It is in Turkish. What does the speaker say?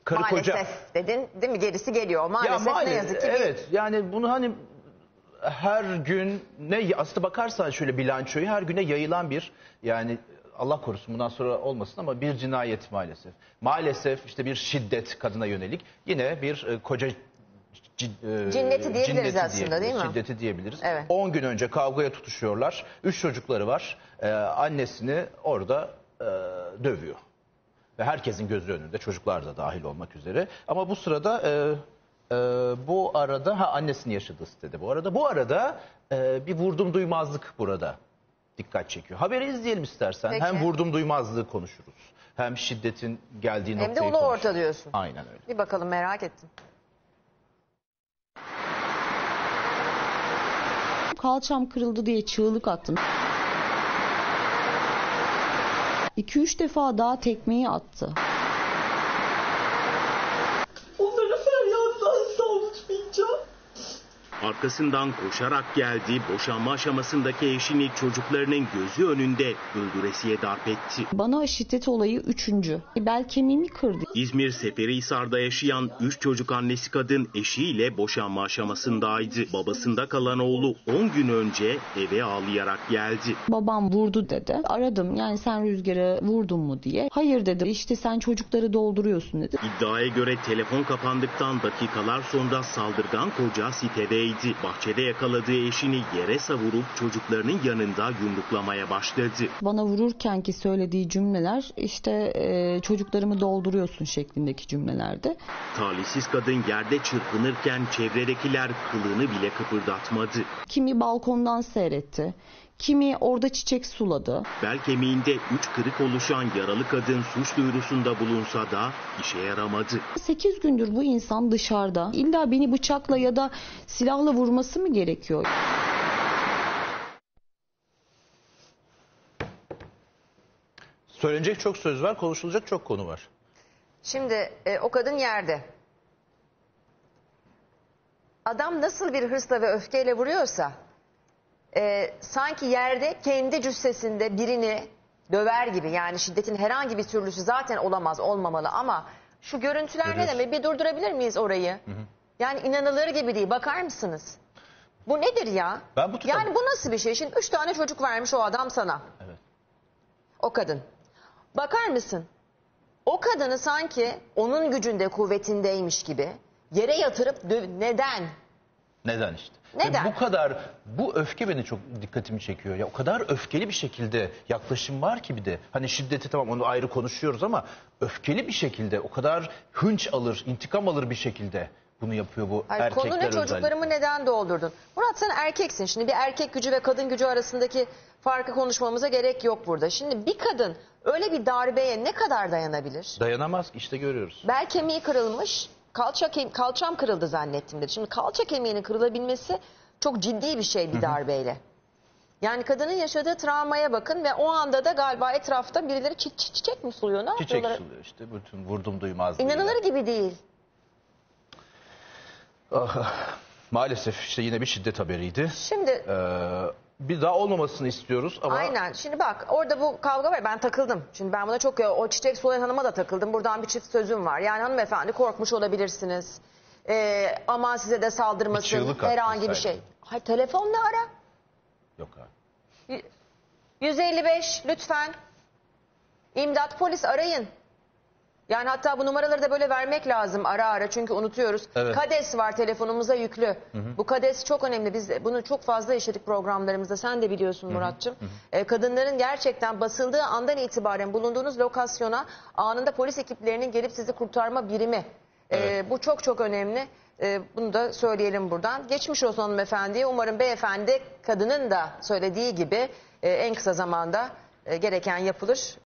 karı maalesef koca. dedin değil mi? Gerisi geliyor. Maalesef, ne yazık ki. Evet, yani bunu hani her gün aslında bakarsan şöyle bilançoyu her güne yayılan bir, yani Allah korusun bundan sonra olmasın ama bir cinayet maalesef. Maalesef işte bir şiddet kadına yönelik, yine bir koca Cinneti diyebiliriz aslında, değil mi? Şiddeti diyebiliriz. Evet. 10 gün önce kavgaya tutuşuyorlar. 3 çocukları var. Annesini orada dövüyor. Ve herkesin gözü önünde, çocuklar da dahil olmak üzere. Ama bu sırada bu arada annesinin yaşadığı sitede bu arada bir vurdum duymazlık burada dikkat çekiyor. Haberi izleyelim istersen. Peki. Hem vurdum duymazlığı konuşuruz. Hem şiddetin geldiği noktayı Hem de ulu konuşuruz. orta diyorsun. Aynen öyle. Bir bakalım, merak ettim. Kalçam kırıldı diye çığlık attım. 2-3 defa daha tekmeyi attı. Onları feryattan savuşmayacağım. Arkasından koşarak geldi, boşanma aşamasındaki eşini çocuklarının gözü önünde öldüresiye darp etti. Bana şiddet olayı 3. Bel kemiğimi kırdı. İzmir Seferihisar'da yaşayan 3 çocuk annesi kadın eşiyle boşanma aşamasındaydı. Babasında kalan oğlu 10 gün önce eve ağlayarak geldi. Babam vurdu dedi. Aradım, yani sen Rüzgar'a vurdun mu diye. Hayır dedi, işte sen çocukları dolduruyorsun dedi. İddiaya göre telefon kapandıktan dakikalar sonra saldırgan koca sitedeydi. Bahçede yakaladığı eşini yere savurup çocuklarının yanında yumruklamaya başladı. Bana vururken ki söylediği cümleler işte çocuklarımı dolduruyorsun şeklindeki cümlelerdi. Talihsiz kadın yerde çırpınırken çevredekiler kılını bile kıpırdatmadı. Kimi balkondan seyretti, kimi orada çiçek suladı. Bel kemiğinde 3 kırık oluşan yaralı kadın suç duyurusunda bulunsa da işe yaramadı. 8 gündür bu insan dışarıda. İlla beni bıçakla ya da silahla vurması mı gerekiyor? Söylenecek çok söz var, konuşulacak çok konu var. Şimdi o kadın yerde. Adam nasıl bir hırsla ve öfkeyle vuruyorsa sanki yerde kendi cüssesinde birini döver gibi, yani şiddetin herhangi bir türlüsü zaten olamaz, olmamalı ama şu görüntüler ne demek? Bir durdurabilir miyiz orayı? Hı hı. Yani inanılır gibi değil. Bakar mısınız? Bu nedir ya? Yani bu nasıl bir şey? Şimdi 3 tane çocuk vermiş o adam sana. Evet. O kadın. Bakar mısın? O kadını sanki onun gücünde, kuvvetindeymiş gibi yere yatırıp neden? Neden işte? Neden? Ve bu öfke beni çok dikkatimi çekiyor. Ya o kadar öfkeli bir şekilde yaklaşım var ki bir de. Hani şiddeti tamam, onu ayrı konuşuyoruz ama öfkeli bir şekilde, o kadar hınç alır, intikam alır bir şekilde bunu yapıyor bu erkekler özellikle. Konu ne, çocuklarımı neden doldurdun? Murat, sen erkeksin. Şimdi bir erkek gücü ve kadın gücü arasındaki farkı konuşmamıza gerek yok burada. Şimdi bir kadın öyle bir darbeye ne kadar dayanabilir? Dayanamaz, işte görüyoruz. Bel kemiği kırılmış. Kalçam kırıldı zannettim dedi. Şimdi kalça kemiğinin kırılabilmesi çok ciddi bir şey bir darbeyle. Yani kadının yaşadığı travmaya bakın ve o anda da galiba etrafta birileri çiçek mi suluyor? Ne Çiçek yapıyorlar? suluyor işte, bütün vurdum duymazlığıyla. İnanılır gibi değil. Maalesef işte yine bir şiddet haberiydi. Şimdi bir daha olmamasını istiyoruz ama... Aynen. Şimdi bak, orada bu kavga var. Ben takıldım. Şimdi ben buna çok, o çiçek sulayan hanıma da takıldım. Buradan bir çift sözüm var. Yani hanımefendi, korkmuş olabilirsiniz. Aman size de saldırmasın. Herhangi bir şey. Hayır, telefonla ara. Yok abi. 155 lütfen. İmdat, polis arayın. Yani hatta bu numaraları da böyle vermek lazım ara ara, çünkü unutuyoruz. Evet. KADES var telefonumuza yüklü. Hı hı. Bu KADES çok önemli. Biz bunu çok fazla işledik programlarımızda. Sen de biliyorsun Muratçım. Hı hı. Kadınların gerçekten basıldığı andan itibaren bulunduğunuz lokasyona anında polis ekiplerinin gelip sizi kurtarma birimi. Evet. Bu çok çok önemli. Bunu da söyleyelim buradan. Geçmiş olsun hanımefendiye. Umarım beyefendi kadının da söylediği gibi en kısa zamanda gereken yapılır.